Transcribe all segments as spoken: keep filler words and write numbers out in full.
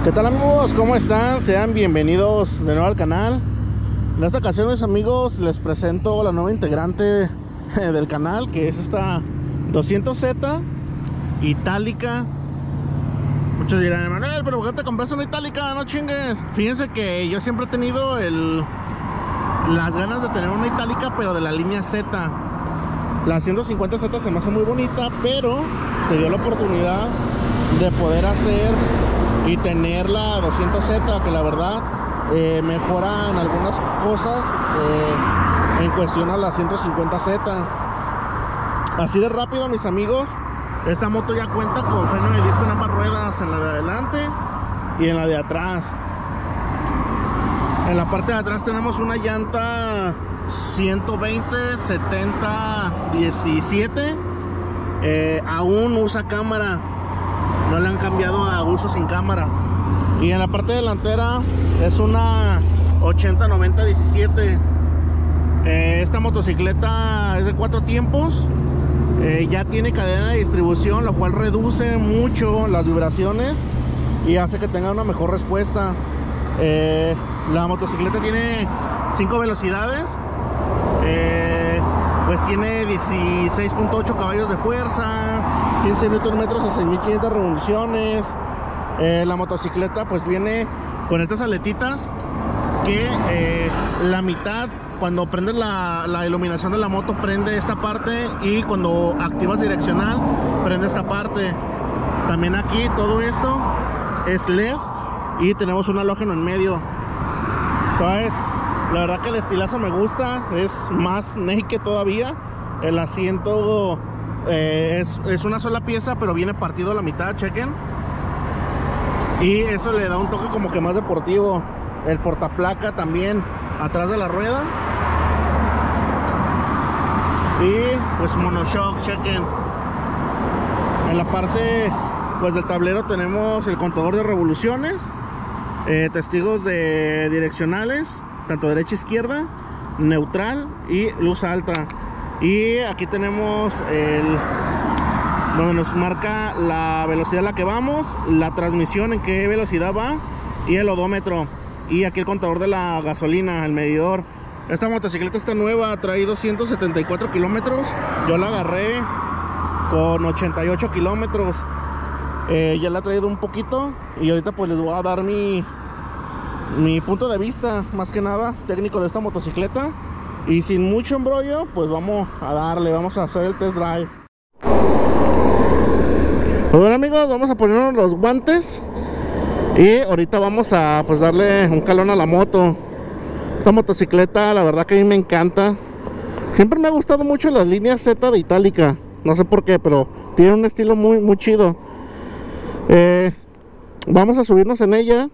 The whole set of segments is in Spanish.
¿Qué tal, amigos? ¿Cómo están? Sean bienvenidos de nuevo al canal. En esta ocasión, mis amigos, les presento la nueva integrante del canal, que es esta doscientos Z itálica. Muchos dirán, Emanuel, pero ¿por qué te compraste una itálica? No chingues. Fíjense que yo siempre he tenido el, las ganas de tener una itálica, pero de la línea Z. La ciento cincuenta Z se me hace muy bonita, pero se dio la oportunidad de poder hacer y tener la doscientos Z, que la verdad eh, mejora en algunas cosas eh, en cuestión a la ciento cincuenta Z. Así de rápido, mis amigos, esta moto ya cuenta con freno de disco en ambas ruedas, en la de adelante y en la de atrás. En la parte de atrás tenemos una llanta ciento veinte setenta diecisiete. eh, aún usa cámara, no le han cambiado a uso sin cámara. Y en la parte delantera es una ochenta noventa diecisiete. eh, esta motocicleta es de cuatro tiempos. eh, ya tiene cadena de distribución, lo cual reduce mucho las vibraciones y hace que tenga una mejor respuesta. eh, la motocicleta tiene cinco velocidades. eh, pues tiene dieciséis punto ocho caballos de fuerza, quince newton metros a seis mil quinientas revoluciones. eh, la motocicleta pues viene con estas aletitas que eh, la mitad, cuando prendes la, la iluminación de la moto, prende esta parte, y cuando activas direccional prende esta parte. También aquí todo esto es L E D y tenemos un halógeno en medio. Entonces, la verdad que el estilazo me gusta, es más naked todavía. El asiento eh, es, es una sola pieza, pero viene partido a la mitad, chequen. Y eso le da un toque como que más deportivo. El portaplaca también atrás de la rueda. Y pues monoshock, chequen. En la parte pues del tablero tenemos el contador de revoluciones, eh, testigos de direccionales, tanto derecha, izquierda, neutral y luz alta. Y aquí tenemos el donde nos marca la velocidad a la que vamos, la transmisión en qué velocidad va y el odómetro. Y aquí el contador de la gasolina, el medidor. Esta motocicleta está nueva, trae doscientos setenta y cuatro kilómetros. Yo la agarré con ochenta y ocho kilómetros. eh, ya la he traído un poquito y ahorita pues les voy a dar mi mi punto de vista, más que nada técnico, de esta motocicleta. Y sin mucho embrollo, pues vamos a darle, vamos a hacer el test drive. Pues bueno, amigos, vamos a ponernos los guantes y ahorita vamos a pues darle un calón a la moto. Esta motocicleta, la verdad que a mí me encanta. Siempre me ha gustado mucho las líneas Z de itálica, no sé por qué, pero tiene un estilo muy, muy chido. eh, Vamos a subirnos en ella.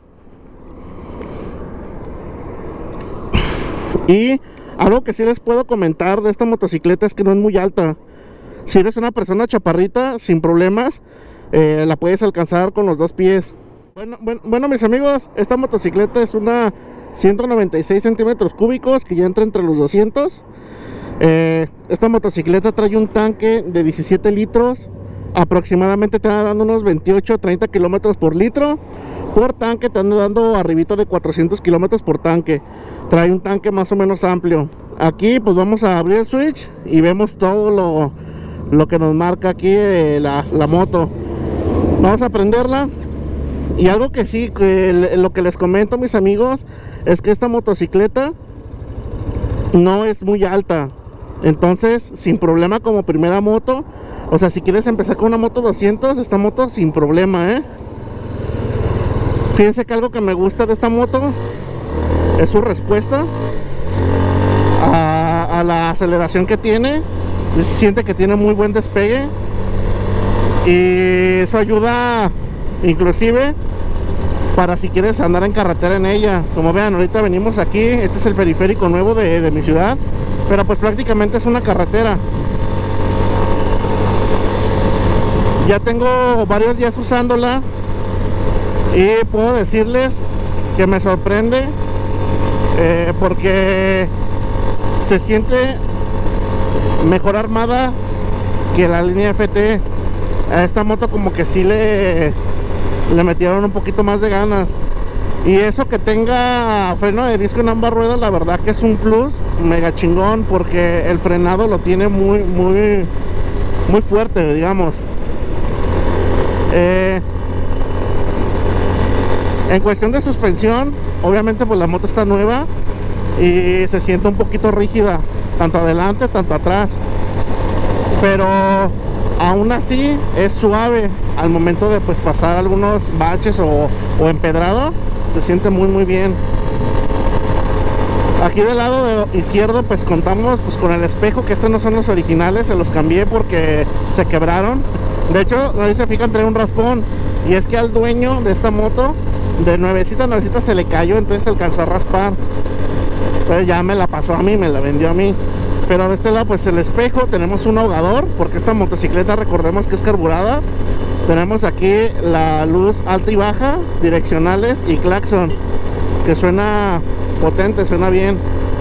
Y algo que sí les puedo comentar de esta motocicleta es que no es muy alta. Si eres una persona chaparrita, sin problemas, eh, la puedes alcanzar con los dos pies. Bueno, bueno, bueno, mis amigos, esta motocicleta es una ciento noventa y seis centímetros cúbicos, que ya entra entre los doscientos. eh, Esta motocicleta trae un tanque de diecisiete litros. Aproximadamente te anda dando unos veintiocho treinta kilómetros por litro. Por tanque te anda dando arribita de cuatrocientos kilómetros por tanque. Trae un tanque más o menos amplio. Aquí pues vamos a abrir el switch y vemos todo lo, lo que nos marca aquí eh, la, la moto. Vamos a prenderla. Y algo que sí, que lo que les comento, mis amigos, es que esta motocicleta no es muy alta. Entonces, sin problema como primera moto. O sea, si quieres empezar con una moto doscientos, esta moto sin problema, ¿eh? Fíjense que algo que me gusta de esta moto es su respuesta a, a la aceleración que tiene. Se siente que tiene muy buen despegue y eso ayuda inclusive para si quieres andar en carretera en ella. Como vean, ahorita venimos aquí, este es el periférico nuevo de, de mi ciudad, pero pues prácticamente es una carretera. Ya tengo varios días usándola y puedo decirles que me sorprende eh, porque se siente mejor armada que la línea F T. A esta moto como que sí le le metieron un poquito más de ganas. Y eso que tenga freno de disco en ambas ruedas, la verdad que es un plus mega chingón, porque el frenado lo tiene muy, muy, muy fuerte, digamos. Eh, en cuestión de suspensión, obviamente pues la moto está nueva y se siente un poquito rígida, tanto adelante, tanto atrás. Pero aún así es suave al momento de pues pasar algunos baches o, o empedrado. Se siente muy muy bien. Aquí del lado de izquierdo pues contamos pues con el espejo, que estos no son los originales, se los cambié porque se quebraron. De hecho, ahí se fijan, trae un raspón, y es que al dueño de esta moto de nuevecita nuevecita se le cayó, entonces alcanzó a raspar. Pues ya me la pasó a mí, me la vendió a mí. Pero de este lado pues el espejo, tenemos un ahogador, porque esta motocicleta recordemos que es carburada. Tenemos aquí la luz alta y baja, direccionales y claxon, que suena potente, suena bien.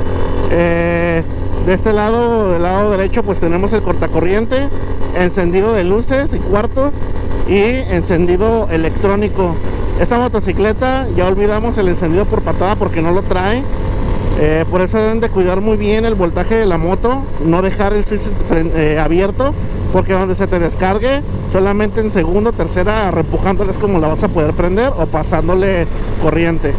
Eh, de este lado, del lado derecho, pues tenemos el cortacorriente, encendido de luces y cuartos y encendido electrónico. Esta motocicleta ya olvidamos el encendido por patada porque no lo trae. Eh, por eso deben de cuidar muy bien el voltaje de la moto, no dejar el switch eh, abierto, porque donde se te descargue, solamente en segundo, tercera, reempujándole es como la vas a poder prender, o pasándole corriente.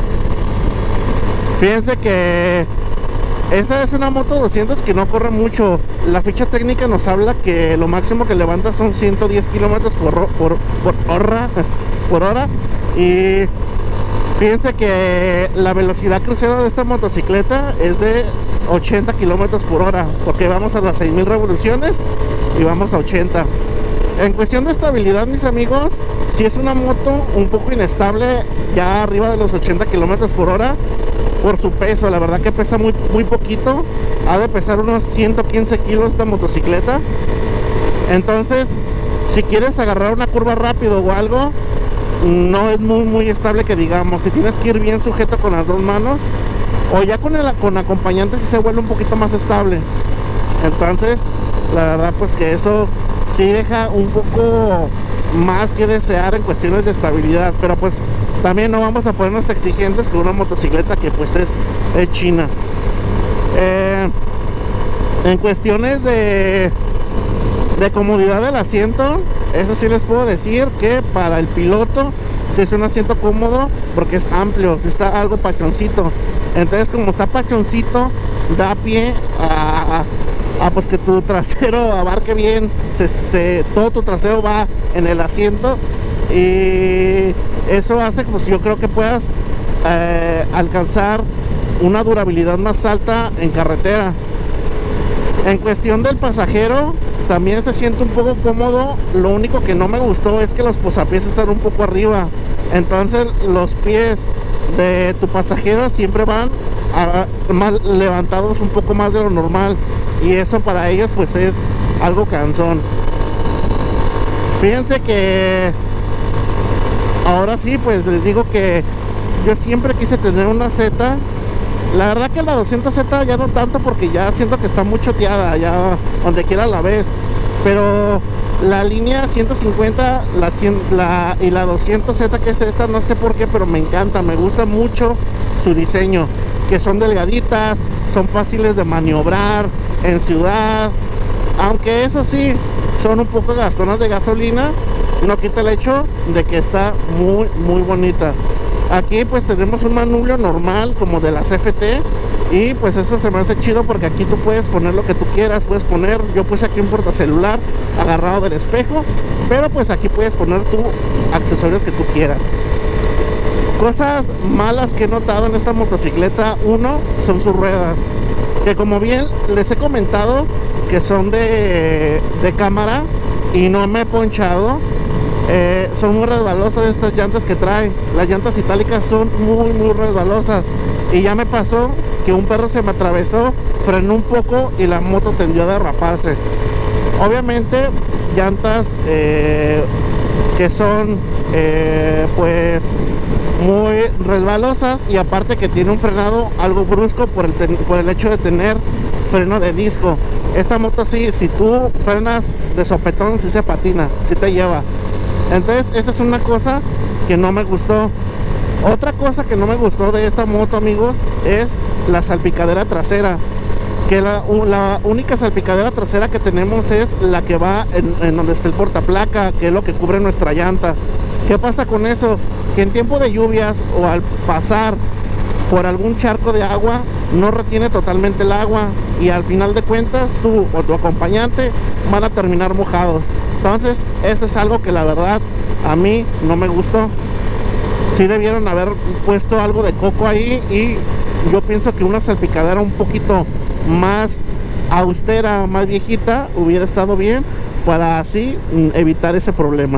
Fíjense que esta es una moto doscientos que no corre mucho. La ficha técnica nos habla que lo máximo que levanta son ciento diez kilómetros por, por, por hora, por hora. Y fíjense que la velocidad crucero de esta motocicleta es de ochenta kilómetros por hora, porque vamos a las seis mil revoluciones y vamos a ochenta. En cuestión de estabilidad, mis amigos, si es una moto un poco inestable ya arriba de los ochenta kilómetros por hora por su peso. La verdad que pesa muy, muy poquito, ha de pesar unos ciento quince kilos esta motocicleta. Entonces, si quieres agarrar una curva rápido o algo, no es muy muy estable que digamos. Si tienes que ir bien sujeto con las dos manos, o ya con el con acompañante, si se vuelve un poquito más estable. Entonces la verdad pues que eso sí deja un poco más que desear en cuestiones de estabilidad. Pero pues también no vamos a ponernos exigentes con una motocicleta que pues es, es china. eh, En cuestiones de de comodidad del asiento, eso sí les puedo decir que para el piloto sí es un asiento cómodo, porque es amplio, sí está algo pachoncito. Entonces, como está pachoncito, da pie a, a, a pues que tu trasero abarque bien, se, se, todo tu trasero va en el asiento, y eso hace pues yo creo que puedas eh, alcanzar una durabilidad más alta en carretera. En cuestión del pasajero, también se siente un poco cómodo. Lo único que no me gustó es que los posapiés están un poco arriba. Entonces los pies de tu pasajero siempre van a, más levantados un poco más de lo normal, y eso para ellos pues es algo cansón. Fíjense que ahora sí pues les digo que yo siempre quise tener una Z. La verdad que la doscientos Z ya no tanto, porque ya siento que está muy choteada, ya donde quiera la ves. Pero la línea ciento cincuenta la, la, y la doscientos Z, que es esta, no sé por qué, pero me encanta, me gusta mucho su diseño, que son delgaditas, son fáciles de maniobrar en ciudad. Aunque eso sí, son un poco gastonas de gasolina, no quita el hecho de que está muy muy bonita. Aquí pues tenemos un manubrio normal como de las F T, y pues eso se me hace chido porque aquí tú puedes poner lo que tú quieras. Puedes poner, yo puse aquí un portacelular agarrado del espejo, pero pues aquí puedes poner tus accesorios que tú quieras. Cosas malas que he notado en esta motocicleta, uno, son sus ruedas, que como bien les he comentado, que son de, de cámara y no me he ponchado. Eh, son muy resbalosas estas llantas que traen. Las llantas itálicas son muy muy resbalosas, y ya me pasó que un perro se me atravesó, frenó un poco y la moto tendió a derraparse. Obviamente llantas eh, que son eh, pues muy resbalosas, y aparte que tiene un frenado algo brusco por el, por el hecho de tener freno de disco. Esta moto sí, si tú frenas de sopetón, sí se patina, sí te lleva. Entonces esa es una cosa que no me gustó. Otra cosa que no me gustó de esta moto, amigos, es la salpicadera trasera. Que la, la única salpicadera trasera que tenemos es la que va en, en donde está el portaplaca, que es lo que cubre nuestra llanta. ¿Qué pasa con eso? Que en tiempo de lluvias o al pasar por algún charco de agua no retiene totalmente el agua, y al final de cuentas tú o tu acompañante van a terminar mojados. Entonces eso es algo que la verdad a mí no me gustó. Sí debieron haber puesto algo de coco ahí, y yo pienso que una salpicadera un poquito más austera, más viejita, hubiera estado bien, para así evitar ese problema.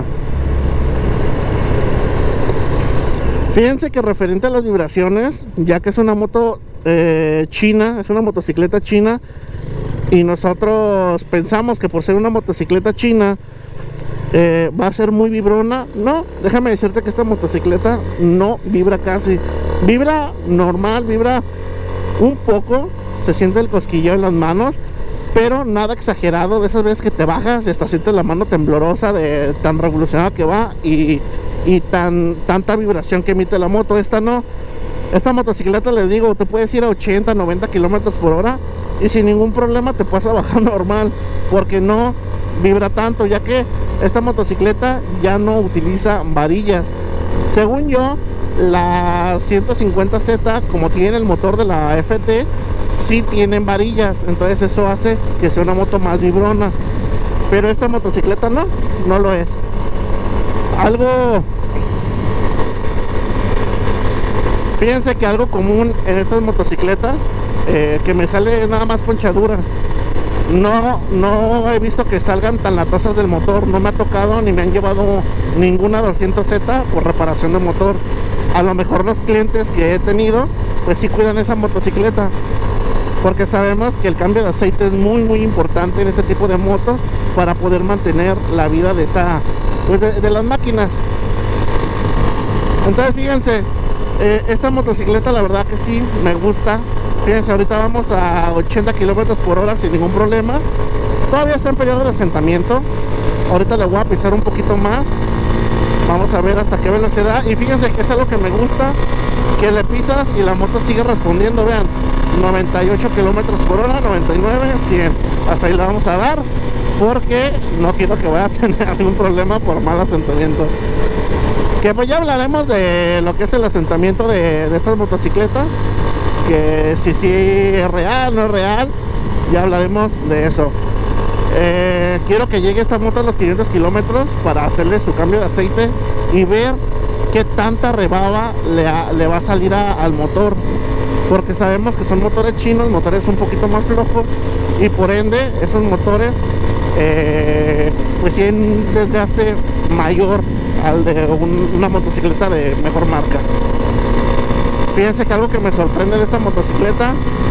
Fíjense que referente a las vibraciones, ya que es una moto eh, china, es una motocicleta china, y nosotros pensamos que por ser una motocicleta china eh, va a ser muy vibrona. No, déjame decirte que esta motocicleta no vibra casi. Vibra normal, vibra un poco, se siente el cosquilleo en las manos, pero nada exagerado, de esas veces que te bajas y hasta sientes la mano temblorosa de tan revolucionada que va, y, y tan tanta vibración que emite la moto. Esta no. Esta motocicleta, les digo, te puedes ir a ochenta, noventa kilómetros por hora y sin ningún problema te puedes bajar normal, porque no vibra tanto, ya que esta motocicleta ya no utiliza varillas. Según yo, la ciento cincuenta Z, como tiene el motor de la F T, sí tienen varillas, entonces eso hace que sea una moto más vibrona, pero esta motocicleta no, no lo es. Algo, fíjense que algo común en estas motocicletas eh, que me sale nada más ponchaduras. No, no he visto que salgan tan latosas del motor, no me ha tocado ni me han llevado ninguna doscientos Z por reparación de motor. A lo mejor los clientes que he tenido pues sí cuidan esa motocicleta, porque sabemos que el cambio de aceite es muy muy importante en este tipo de motos para poder mantener la vida de esta, pues de, de las máquinas. Entonces fíjense, eh, esta motocicleta la verdad que sí me gusta. Fíjense, ahorita vamos a ochenta kilómetros por hora sin ningún problema. Todavía está en periodo de asentamiento. Ahorita le voy a pisar un poquito más. Vamos a ver hasta qué velocidad. Y fíjense que es algo que me gusta, que le pisas y la moto sigue respondiendo. Vean, noventa y ocho kilómetros por hora, noventa y nueve, cien. Hasta ahí le vamos a dar, porque no quiero que vaya a tener algún problema por mal asentamiento. Que pues ya hablaremos de lo que es el asentamiento de, de estas motocicletas, que si sí es real, no es real, ya hablaremos de eso. Eh, quiero que llegue esta moto a los quinientos kilómetros para hacerle su cambio de aceite y ver qué tanta rebaba le, a, le va a salir a, al motor, porque sabemos que son motores chinos, motores un poquito más flojos, y por ende esos motores eh, pues tienen un desgaste mayor al de un, una motocicleta de mejor marca. Fíjense que algo que me sorprende de esta motocicleta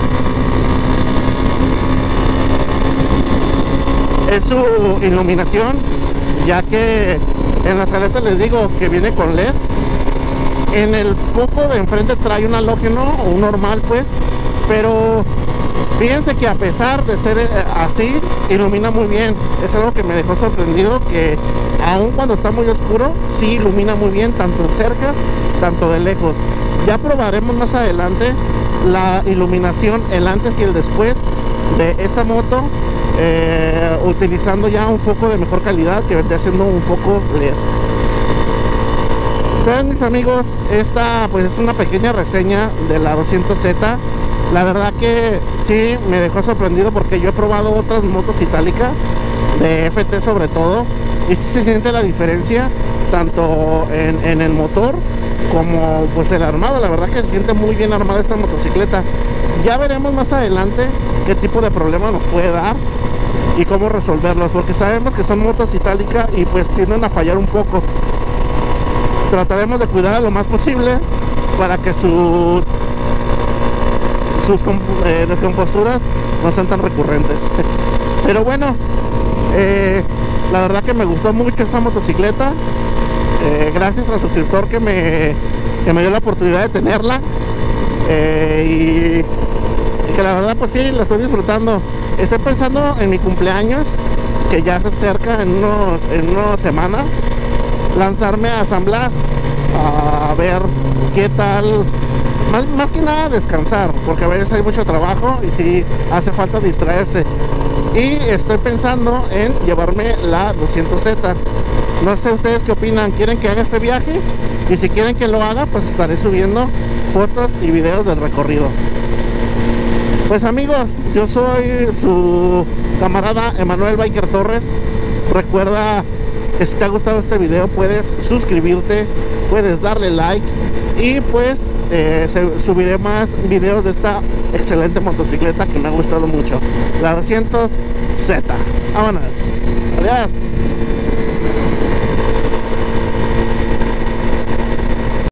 es su iluminación, ya que en las aletas les digo que viene con L E D. En el foco de enfrente trae un halógeno o un normal pues, pero fíjense que a pesar de ser así, ilumina muy bien. Es algo que me dejó sorprendido, que aun cuando está muy oscuro, sí ilumina muy bien, tanto cerca, tanto de lejos. Ya probaremos más adelante la iluminación, el antes y el después de esta moto, eh, utilizando ya un foco de mejor calidad, que vendría siendo un foco L E D. Entonces, mis amigos, esta pues es una pequeña reseña de la doscientos Z. La verdad que sí me dejó sorprendido, porque yo he probado otras motos itálicas de F T sobre todo, y sí se siente la diferencia tanto en, en el motor como pues el armado. La verdad que se siente muy bien armada esta motocicleta. Ya veremos más adelante qué tipo de problema nos puede dar y cómo resolverlos, porque sabemos que son motos itálicas y pues tienden a fallar un poco. Trataremos de cuidar lo más posible para que su, sus eh, descomposturas no sean tan recurrentes. Pero bueno, eh, la verdad que me gustó mucho esta motocicleta. Eh, gracias al suscriptor que me, que me dio la oportunidad de tenerla, eh, y, y que la verdad pues sí, la estoy disfrutando. Estoy pensando en mi cumpleaños, que ya se acerca en, unos, en unas semanas, lanzarme a San Blas. a ver qué tal. Más, más que nada descansar, porque a veces hay mucho trabajo y sí hace falta distraerse. Y estoy pensando en llevarme la doscientos Z. No sé ustedes qué opinan, ¿quieren que haga este viaje? Y si quieren que lo haga, pues estaré subiendo fotos y videos del recorrido. Pues amigos, yo soy su camarada Emanuel Biker Torres. Recuerda que si te ha gustado este video puedes suscribirte, puedes darle like y pues eh, subiré más videos de esta excelente motocicleta que me ha gustado mucho, la doscientos Z. Vámonos, adiós.